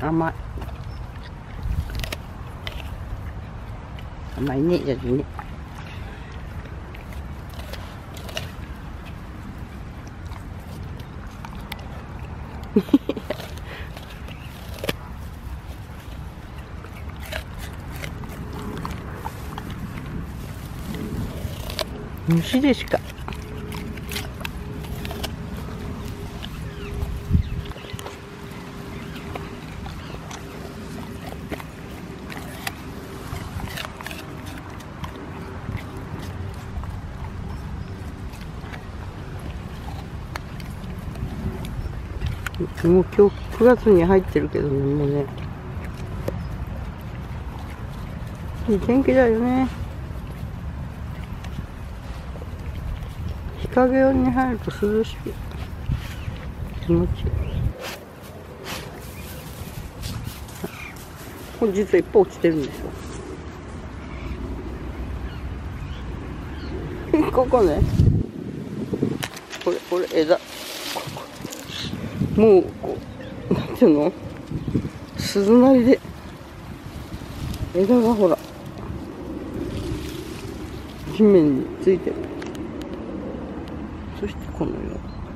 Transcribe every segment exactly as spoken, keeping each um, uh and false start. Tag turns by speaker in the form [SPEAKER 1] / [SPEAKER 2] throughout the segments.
[SPEAKER 1] 甘い甘いね、じゃじね。虫でしか。もう今日くがつに入ってるけどね、もうね。いい天気だよね。日陰に入ると涼しい。気持ちいい。これ実はいっぱい落ちてるんですよ。ここね。これ、これ枝。もう、こう、なんていうの？鈴なりで。枝がほら、地面についてる。そしてこのよう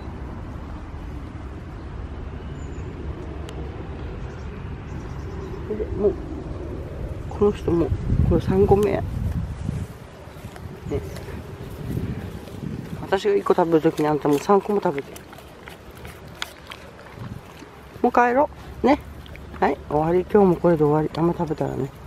[SPEAKER 1] に。で、もう、この人も、これさんこめや。ね、私がいっこ食べるときにあんたもさんこも食べてる。もう帰ろう。ね。はい、終わり。今日もこれで終わり。あんま食べたらね。